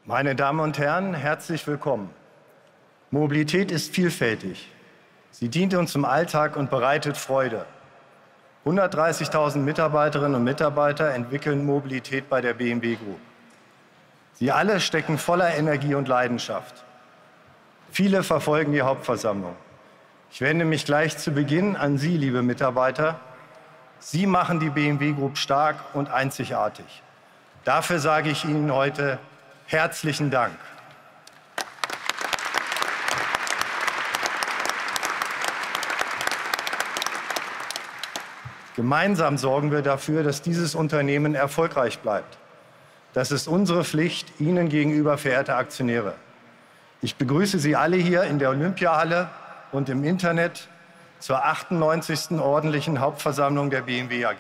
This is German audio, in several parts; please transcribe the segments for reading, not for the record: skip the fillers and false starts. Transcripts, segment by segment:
Meine Damen und Herren, herzlich willkommen. Mobilität ist vielfältig. Sie dient uns im Alltag und bereitet Freude. 130.000 Mitarbeiterinnen und Mitarbeiter entwickeln Mobilität bei der BMW Group. Sie alle stecken voller Energie und Leidenschaft. Viele verfolgen die Hauptversammlung. Ich wende mich gleich zu Beginn an Sie, liebe Mitarbeiter. Sie machen die BMW Group stark und einzigartig. Dafür sage ich Ihnen heute herzlichen Dank. Gemeinsam sorgen wir dafür, dass dieses Unternehmen erfolgreich bleibt. Das ist unsere Pflicht Ihnen gegenüber, verehrte Aktionäre. Ich begrüße Sie alle hier in der Olympiahalle und im Internet zur 98. ordentlichen Hauptversammlung der BMW AG.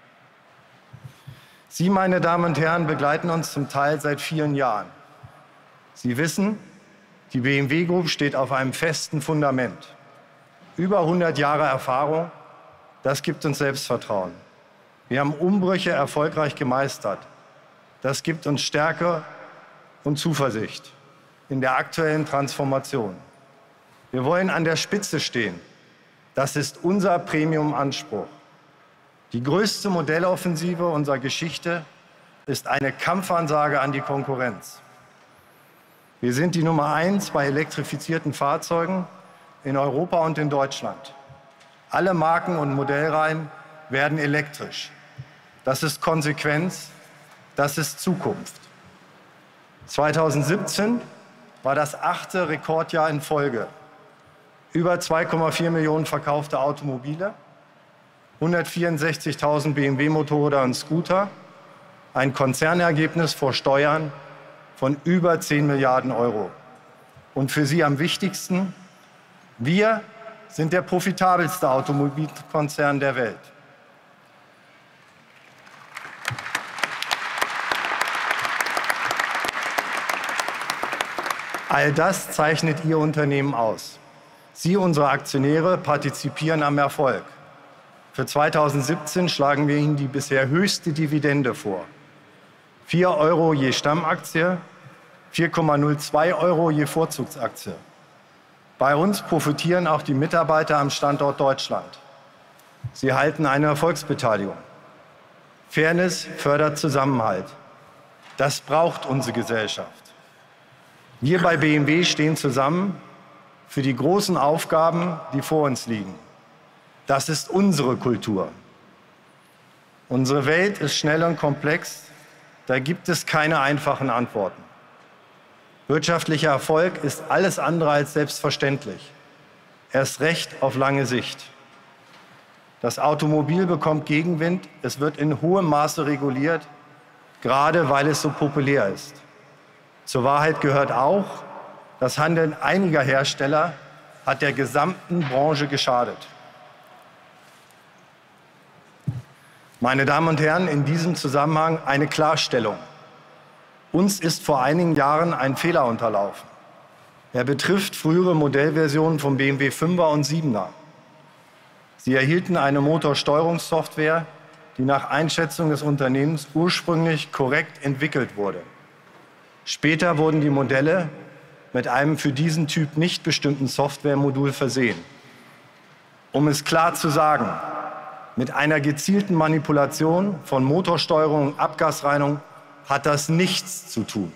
Sie, meine Damen und Herren, begleiten uns zum Teil seit vielen Jahren. Sie wissen, die BMW Group steht auf einem festen Fundament. Über 100 Jahre Erfahrung, das gibt uns Selbstvertrauen. Wir haben Umbrüche erfolgreich gemeistert. Das gibt uns Stärke und Zuversicht in der aktuellen Transformation. Wir wollen an der Spitze stehen. Das ist unser Premium-Anspruch. Die größte Modelloffensive unserer Geschichte ist eine Kampfansage an die Konkurrenz. Wir sind die Nummer 1 bei elektrifizierten Fahrzeugen in Europa und in Deutschland. Alle Marken und Modellreihen werden elektrisch. Das ist Konsequenz, das ist Zukunft. 2017 war das 8. Rekordjahr in Folge. Über 2,4 Millionen verkaufte Automobile, 164.000 BMW-Motorräder und Scooter, ein Konzernergebnis vor Steuern von über 10 Milliarden Euro. Und für Sie am wichtigsten, wir sind der profitabelste Automobilkonzern der Welt. All das zeichnet Ihr Unternehmen aus. Sie, unsere Aktionäre, partizipieren am Erfolg. Für 2017 schlagen wir Ihnen die bisher höchste Dividende vor. 4 Euro je Stammaktie, 4,02 Euro je Vorzugsaktie. Bei uns profitieren auch die Mitarbeiter am Standort Deutschland. Sie halten eine Erfolgsbeteiligung. Fairness fördert Zusammenhalt. Das braucht unsere Gesellschaft. Wir bei BMW stehen zusammen für die großen Aufgaben, die vor uns liegen. Das ist unsere Kultur. Unsere Welt ist schnell und komplex. Da gibt es keine einfachen Antworten. Wirtschaftlicher Erfolg ist alles andere als selbstverständlich. Erst recht auf lange Sicht. Das Automobil bekommt Gegenwind. Es wird in hohem Maße reguliert, gerade weil es so populär ist. Zur Wahrheit gehört auch, das Handeln einiger Hersteller hat der gesamten Branche geschadet. Meine Damen und Herren, in diesem Zusammenhang eine Klarstellung. Uns ist vor einigen Jahren ein Fehler unterlaufen. Er betrifft frühere Modellversionen von BMW 5er und 7er. Sie erhielten eine Motorsteuerungssoftware, die nach Einschätzung des Unternehmens ursprünglich korrekt entwickelt wurde. Später wurden die Modelle mit einem für diesen Typ nicht bestimmten Softwaremodul versehen. Um es klar zu sagen, mit einer gezielten Manipulation von Motorsteuerung und Abgasreinigung hat das nichts zu tun.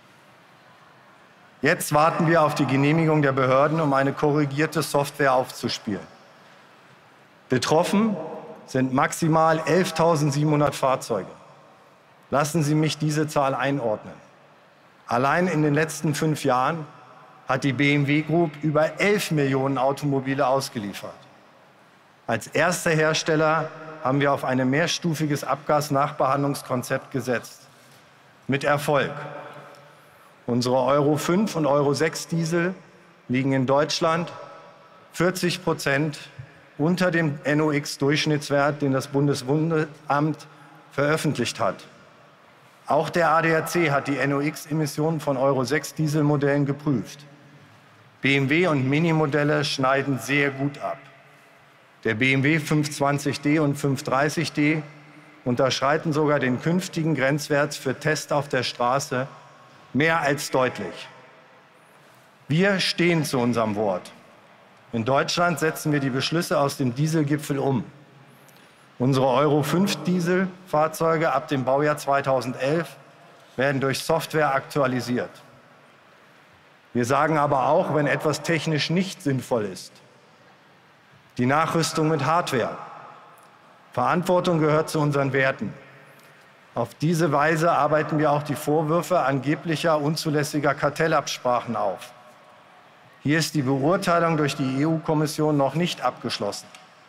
Jetzt warten wir auf die Genehmigung der Behörden, um eine korrigierte Software aufzuspielen. Betroffen sind maximal 11.700 Fahrzeuge. Lassen Sie mich diese Zahl einordnen. Allein in den letzten 5 Jahren hat die BMW Group über 11 Millionen Automobile ausgeliefert. Als erster Hersteller haben wir auf ein mehrstufiges Abgasnachbehandlungskonzept gesetzt. Mit Erfolg. Unsere Euro 5 und Euro 6 Diesel liegen in Deutschland 40% unter dem NOx-Durchschnittswert, den das Bundesumweltamt veröffentlicht hat. Auch der ADAC hat die NOx-Emissionen von Euro 6 Dieselmodellen geprüft. BMW und Minimodelle schneiden sehr gut ab. Der BMW 520d und 530d unterschreiten sogar den künftigen Grenzwert für Tests auf der Straße mehr als deutlich. Wir stehen zu unserem Wort. In Deutschland setzen wir die Beschlüsse aus dem Dieselgipfel um. Unsere Euro-5-Dieselfahrzeuge ab dem Baujahr 2011 werden durch Software aktualisiert. Wir sagen aber auch, wenn etwas technisch nicht sinnvoll ist. Die Nachrüstung mit Hardware. Verantwortung gehört zu unseren Werten. Auf diese Weise arbeiten wir auch die Vorwürfe angeblicher unzulässiger Kartellabsprachen auf. Hier ist die Beurteilung durch die EU-Kommission noch nicht abgeschlossen.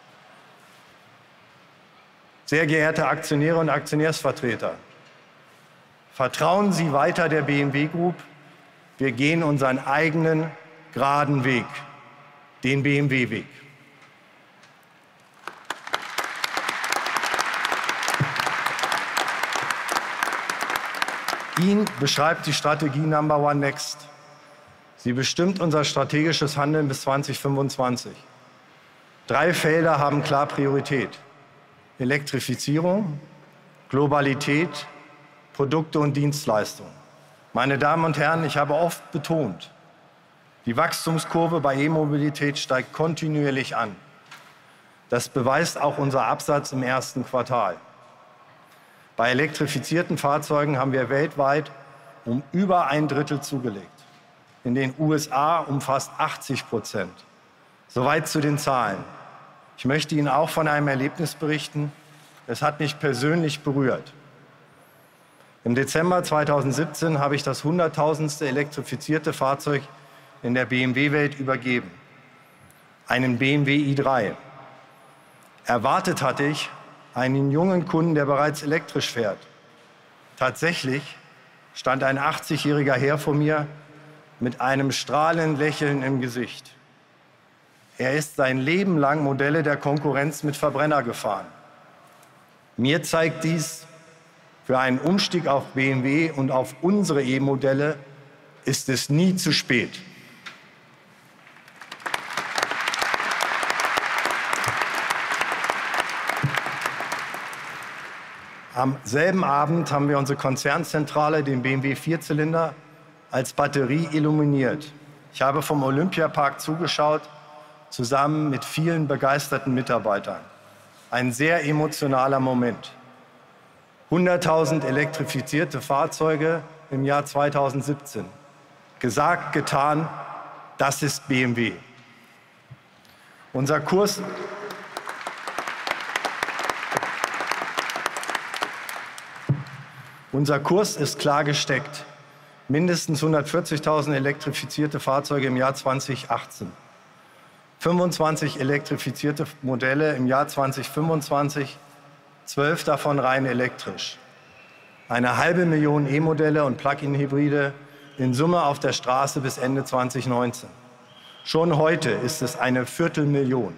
Sehr geehrte Aktionäre und Aktionärsvertreter, vertrauen Sie weiter der BMW Group. Wir gehen unseren eigenen, geraden Weg, den BMW-Weg. Ihn beschreibt die Strategie Number One Next. Sie bestimmt unser strategisches Handeln bis 2025. 3 Felder haben klar Priorität: Elektrifizierung, Globalität, Produkte und Dienstleistungen. Meine Damen und Herren, ich habe oft betont, die Wachstumskurve bei E-Mobilität steigt kontinuierlich an. Das beweist auch unser Absatz im ersten Quartal. Bei elektrifizierten Fahrzeugen haben wir weltweit um über 1/3 zugelegt. In den USA um fast 80%. Soweit zu den Zahlen. Ich möchte Ihnen auch von einem Erlebnis berichten. Es hat mich persönlich berührt. Im Dezember 2017 habe ich das 100.000. elektrifizierte Fahrzeug in der BMW-Welt übergeben. Einen BMW i3. Erwartet hatte ich einen jungen Kunden, der bereits elektrisch fährt. Tatsächlich stand ein 80-jähriger Herr vor mir mit einem strahlenden Lächeln im Gesicht. Er ist sein Leben lang Modelle der Konkurrenz mit Verbrenner gefahren. Mir zeigt dies, für einen Umstieg auf BMW und auf unsere E-Modelle ist es nie zu spät. Am selben Abend haben wir unsere Konzernzentrale, den BMW Vierzylinder, als Batterie illuminiert. Ich habe vom Olympiapark zugeschaut, zusammen mit vielen begeisterten Mitarbeitern. Ein sehr emotionaler Moment. 100.000 elektrifizierte Fahrzeuge im Jahr 2017. Gesagt, getan, das ist BMW. Unser Kurs ist klar gesteckt. Mindestens 140.000 elektrifizierte Fahrzeuge im Jahr 2018. 25 elektrifizierte Modelle im Jahr 2025, 12 davon rein elektrisch. 500.000 E-Modelle und Plug-in-Hybride in Summe auf der Straße bis Ende 2019. Schon heute ist es 250.000.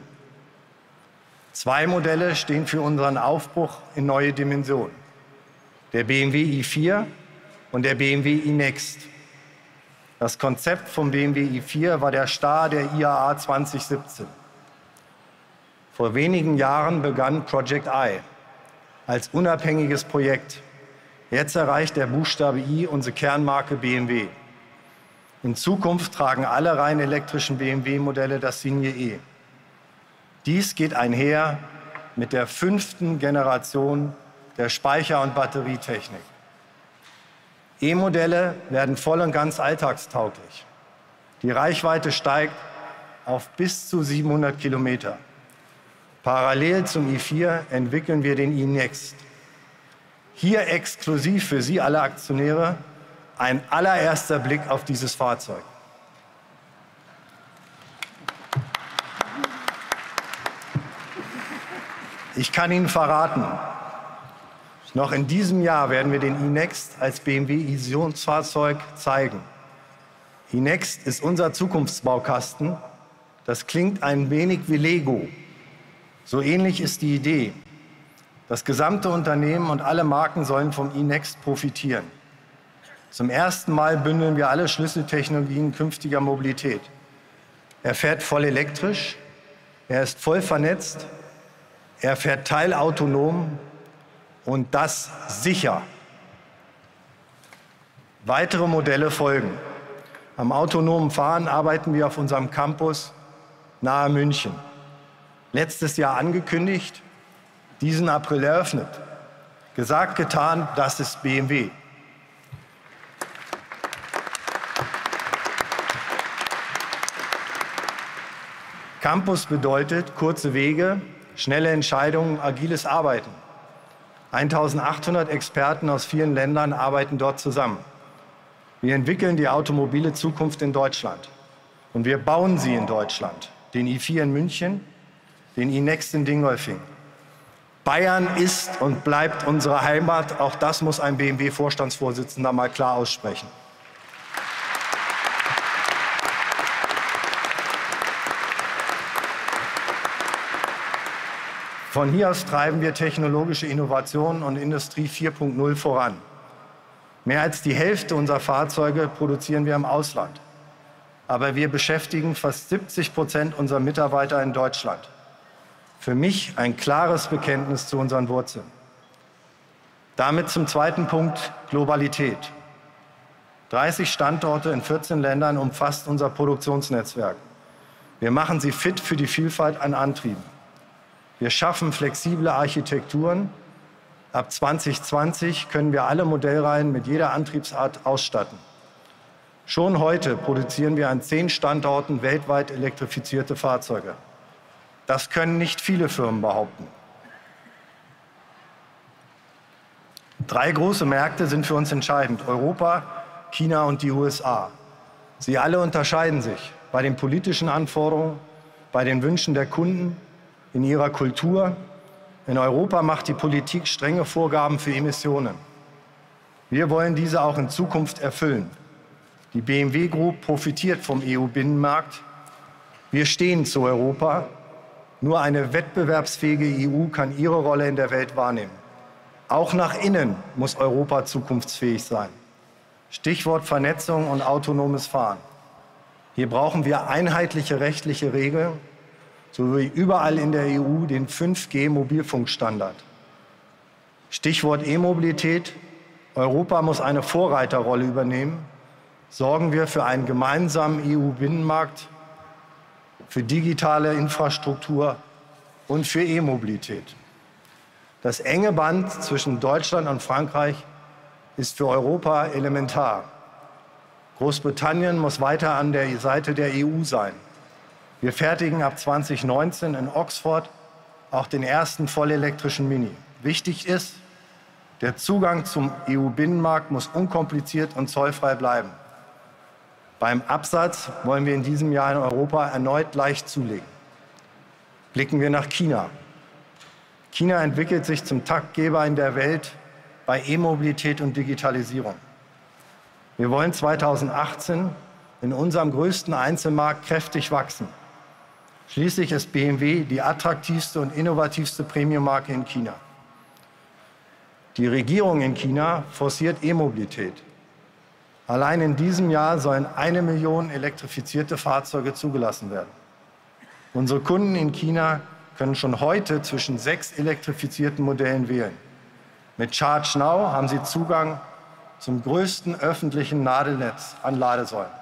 2 Modelle stehen für unseren Aufbruch in neue Dimensionen. Der BMW i4 und der BMW iNext. Das Konzept vom BMW i4 war der Star der IAA 2017. Vor wenigen Jahren begann Project I als unabhängiges Projekt. Jetzt erreicht der Buchstabe I unsere Kernmarke BMW. In Zukunft tragen alle rein elektrischen BMW-Modelle das Signet E. Dies geht einher mit der 5. Generation der Speicher- und Batterietechnik. E-Modelle werden voll und ganz alltagstauglich. Die Reichweite steigt auf bis zu 700 Kilometer. Parallel zum i4 entwickeln wir den iNext. Hier exklusiv für Sie alle Aktionäre ein allererster Blick auf dieses Fahrzeug. Ich kann Ihnen verraten, noch in diesem Jahr werden wir den iNext als BMW-Visionsfahrzeug zeigen. iNext ist unser Zukunftsbaukasten. Das klingt ein wenig wie Lego. So ähnlich ist die Idee. Das gesamte Unternehmen und alle Marken sollen vom iNext profitieren. Zum ersten Mal bündeln wir alle Schlüsseltechnologien künftiger Mobilität. Er fährt voll elektrisch, er ist voll vernetzt, er fährt teilautonom und das sicher. Weitere Modelle folgen. Am autonomen Fahren arbeiten wir auf unserem Campus nahe München. Letztes Jahr angekündigt, diesen April eröffnet. Gesagt, getan, das ist BMW. Campus bedeutet kurze Wege, schnelle Entscheidungen, agiles Arbeiten. 1800 Experten aus vielen Ländern arbeiten dort zusammen. Wir entwickeln die automobile Zukunft in Deutschland. Und wir bauen sie in Deutschland. Den i4 in München, den iNext in Dingolfing. Bayern ist und bleibt unsere Heimat. Auch das muss ein BMW-Vorstandsvorsitzender mal klar aussprechen. Von hier aus treiben wir technologische Innovationen und Industrie 4.0 voran. Mehr als die Hälfte unserer Fahrzeuge produzieren wir im Ausland. Aber wir beschäftigen fast 70% unserer Mitarbeiter in Deutschland. Für mich ein klares Bekenntnis zu unseren Wurzeln. Damit zum zweiten Punkt, Globalität. 30 Standorte in 14 Ländern umfasst unser Produktionsnetzwerk. Wir machen sie fit für die Vielfalt an Antrieben. Wir schaffen flexible Architekturen. Ab 2020 können wir alle Modellreihen mit jeder Antriebsart ausstatten. Schon heute produzieren wir an 10 Standorten weltweit elektrifizierte Fahrzeuge. Das können nicht viele Firmen behaupten. 3 große Märkte sind für uns entscheidend: Europa, China und die USA. Sie alle unterscheiden sich bei den politischen Anforderungen, bei den Wünschen der Kunden, in ihrer Kultur. In Europa macht die Politik strenge Vorgaben für Emissionen. Wir wollen diese auch in Zukunft erfüllen. Die BMW Group profitiert vom EU-Binnenmarkt. Wir stehen zu Europa. Nur eine wettbewerbsfähige EU kann ihre Rolle in der Welt wahrnehmen. Auch nach innen muss Europa zukunftsfähig sein. Stichwort Vernetzung und autonomes Fahren. Hier brauchen wir einheitliche rechtliche Regeln, sowie überall in der EU den 5G-Mobilfunkstandard. Stichwort E-Mobilität. Europa muss eine Vorreiterrolle übernehmen. Sorgen wir für einen gemeinsamen EU-Binnenmarkt, für digitale Infrastruktur und für E-Mobilität. Das enge Band zwischen Deutschland und Frankreich ist für Europa elementar. Großbritannien muss weiter an der Seite der EU sein. Wir fertigen ab 2019 in Oxford auch den ersten vollelektrischen Mini. Wichtig ist, der Zugang zum EU-Binnenmarkt muss unkompliziert und zollfrei bleiben. Beim Absatz wollen wir in diesem Jahr in Europa erneut leicht zulegen. Blicken wir nach China. China entwickelt sich zum Taktgeber in der Welt bei E-Mobilität und Digitalisierung. Wir wollen 2018 in unserem größten Einzelmarkt kräftig wachsen. Schließlich ist BMW die attraktivste und innovativste Premium-Marke in China. Die Regierung in China forciert E-Mobilität. Allein in diesem Jahr sollen 1 Million elektrifizierte Fahrzeuge zugelassen werden. Unsere Kunden in China können schon heute zwischen 6 elektrifizierten Modellen wählen. Mit Charge Now haben sie Zugang zum größten öffentlichen Nadelnetz an Ladesäulen.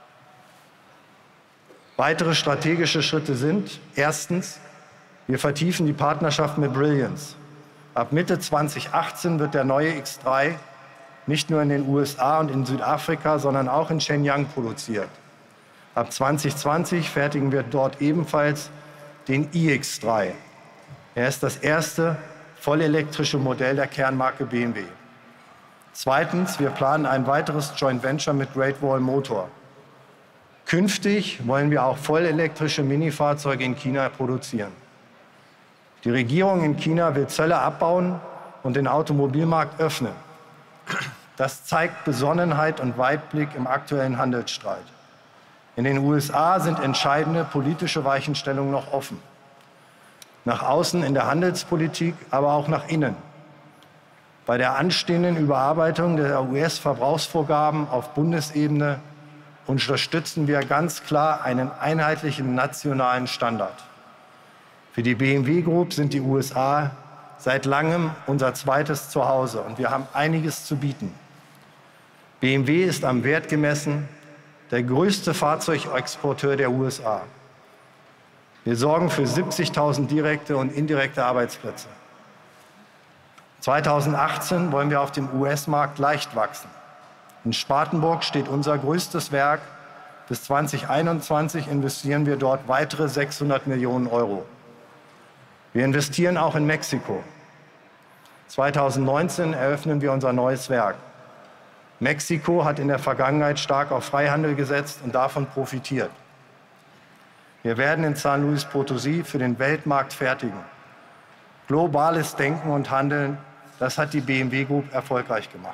Weitere strategische Schritte sind: Erstens, wir vertiefen die Partnerschaft mit Brilliance. Ab Mitte 2018 wird der neue X3 nicht nur in den USA und in Südafrika, sondern auch in Shenyang produziert. Ab 2020 fertigen wir dort ebenfalls den iX3. Er ist das erste vollelektrische Modell der Kernmarke BMW. Zweitens, wir planen ein weiteres Joint Venture mit Great Wall Motor. Künftig wollen wir auch vollelektrische Minifahrzeuge in China produzieren. Die Regierung in China will Zölle abbauen und den Automobilmarkt öffnen. Das zeigt Besonnenheit und Weitblick im aktuellen Handelsstreit. In den USA sind entscheidende politische Weichenstellungen noch offen. Nach außen in der Handelspolitik, aber auch nach innen. Bei der anstehenden Überarbeitung der US-Verbrauchsvorgaben auf Bundesebene unterstützen wir ganz klar einen einheitlichen nationalen Standard. Für die BMW Group sind die USA seit langem unser zweites Zuhause und wir haben einiges zu bieten. BMW ist am Wert gemessen der größte Fahrzeugexporteur der USA. Wir sorgen für 70.000 direkte und indirekte Arbeitsplätze. 2018 wollen wir auf dem US-Markt leicht wachsen. In Spartanburg steht unser größtes Werk. Bis 2021 investieren wir dort weitere 600 Millionen Euro. Wir investieren auch in Mexiko. 2019 eröffnen wir unser neues Werk. Mexiko hat in der Vergangenheit stark auf Freihandel gesetzt und davon profitiert. Wir werden in San Luis Potosí für den Weltmarkt fertigen. Globales Denken und Handeln, das hat die BMW Group erfolgreich gemacht.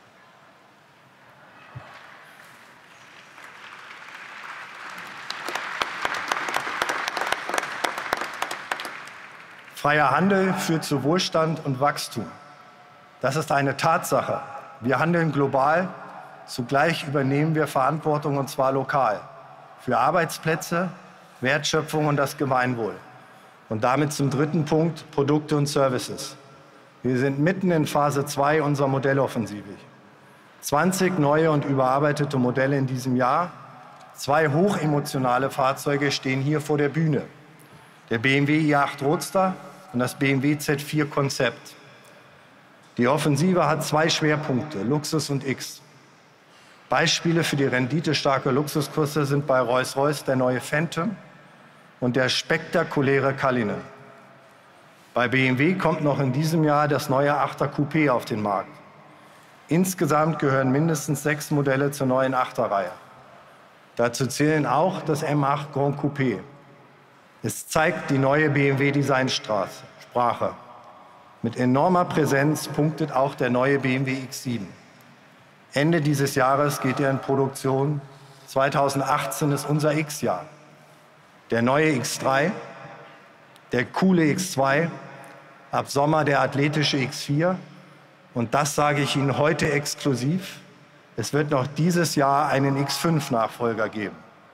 Freier Handel führt zu Wohlstand und Wachstum. Das ist eine Tatsache. Wir handeln global, zugleich übernehmen wir Verantwortung, und zwar lokal, für Arbeitsplätze, Wertschöpfung und das Gemeinwohl. Und damit zum dritten Punkt, Produkte und Services. Wir sind mitten in Phase 2 unserer Modelloffensive. 20 neue und überarbeitete Modelle in diesem Jahr. 2 hochemotionale Fahrzeuge stehen hier vor der Bühne. Der BMW i8 Roadster und das BMW Z4 Konzept. Die Offensive hat 2 Schwerpunkte, Luxus und X. Beispiele für die renditestarke Luxusklasse sind bei Rolls-Royce der neue Phantom und der spektakuläre Cullinan. Bei BMW kommt noch in diesem Jahr das neue 8er Coupé auf den Markt. Insgesamt gehören mindestens 6 Modelle zur neuen 8er-Reihe. Dazu zählen auch das M8 Grand Coupé. Es zeigt die neue BMW-Designsprache. Mit enormer Präsenz punktet auch der neue BMW X7. Ende dieses Jahres geht er in Produktion. 2018 ist unser X-Jahr. Der neue X3, der coole X2, ab Sommer der athletische X4. Und das sage ich Ihnen heute exklusiv. Es wird noch dieses Jahr einen X5-Nachfolger geben.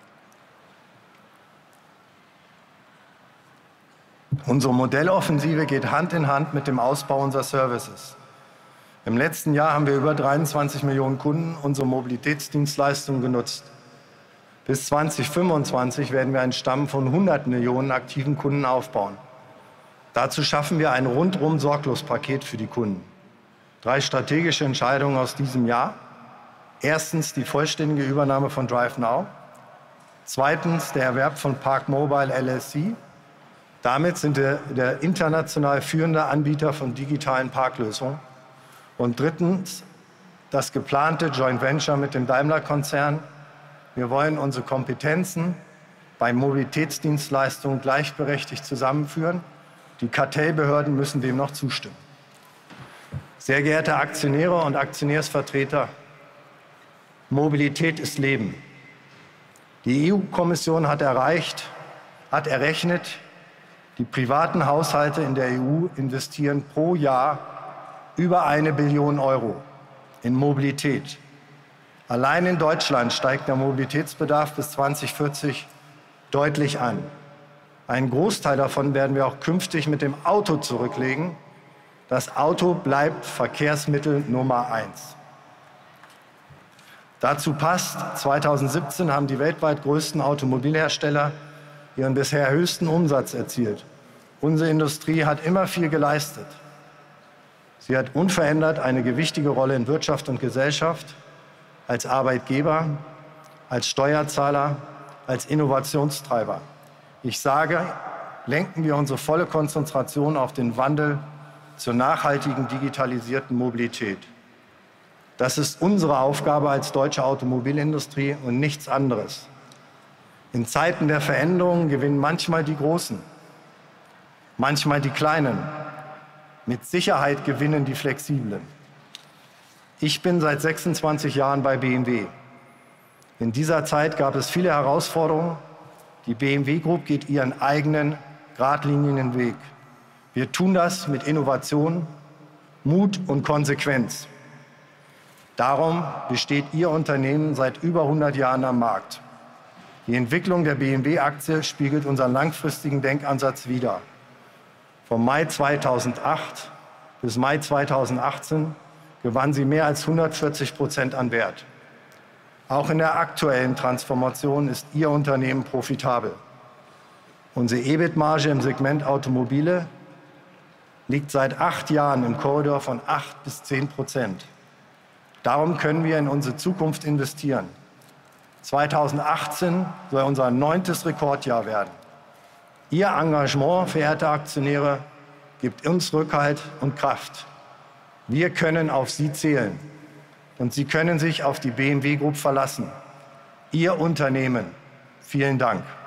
Unsere Modelloffensive geht Hand in Hand mit dem Ausbau unserer Services. Im letzten Jahr haben wir über 23 Millionen Kunden unsere Mobilitätsdienstleistungen genutzt. Bis 2025 werden wir einen Stamm von 100 Millionen aktiven Kunden aufbauen. Dazu schaffen wir ein rundum Sorglospaket für die Kunden. 3 strategische Entscheidungen aus diesem Jahr. Erstens die vollständige Übernahme von DriveNow. Zweitens der Erwerb von Park Mobile LLC. Damit sind wir der international führende Anbieter von digitalen Parklösungen. Und drittens das geplante Joint Venture mit dem Daimler-Konzern. Wir wollen unsere Kompetenzen bei Mobilitätsdienstleistungen gleichberechtigt zusammenführen. Die Kartellbehörden müssen dem noch zustimmen. Sehr geehrte Aktionäre und Aktionärsvertreter, Mobilität ist Leben. Die EU-Kommission hat errechnet, die privaten Haushalte in der EU investieren pro Jahr über 1 Billion Euro in Mobilität. Allein in Deutschland steigt der Mobilitätsbedarf bis 2040 deutlich an. Einen Großteil davon werden wir auch künftig mit dem Auto zurücklegen. Das Auto bleibt Verkehrsmittel Nummer 1. Dazu passt, 2017 haben die weltweit größten Automobilhersteller ihren bisher höchsten Umsatz erzielt. Unsere Industrie hat immer viel geleistet. Sie hat unverändert eine gewichtige Rolle in Wirtschaft und Gesellschaft, als Arbeitgeber, als Steuerzahler, als Innovationstreiber. Ich sage, lenken wir unsere volle Konzentration auf den Wandel zur nachhaltigen digitalisierten Mobilität. Das ist unsere Aufgabe als deutsche Automobilindustrie und nichts anderes. In Zeiten der Veränderungen gewinnen manchmal die Großen, manchmal die Kleinen. Mit Sicherheit gewinnen die Flexiblen. Ich bin seit 26 Jahren bei BMW. In dieser Zeit gab es viele Herausforderungen. Die BMW Group geht ihren eigenen, geradlinigen Weg. Wir tun das mit Innovation, Mut und Konsequenz. Darum besteht Ihr Unternehmen seit über 100 Jahren am Markt. Die Entwicklung der BMW-Aktie spiegelt unseren langfristigen Denkansatz wider. Vom Mai 2008 bis Mai 2018 gewann sie mehr als 140% an Wert. Auch in der aktuellen Transformation ist Ihr Unternehmen profitabel. Unsere EBIT-Marge im Segment Automobile liegt seit 8 Jahren im Korridor von 8 bis 10%. Darum können wir in unsere Zukunft investieren. 2018 soll unser 9. Rekordjahr werden. Ihr Engagement, verehrte Aktionäre, gibt uns Rückhalt und Kraft. Wir können auf Sie zählen und Sie können sich auf die BMW Group verlassen. Ihr Unternehmen. Vielen Dank.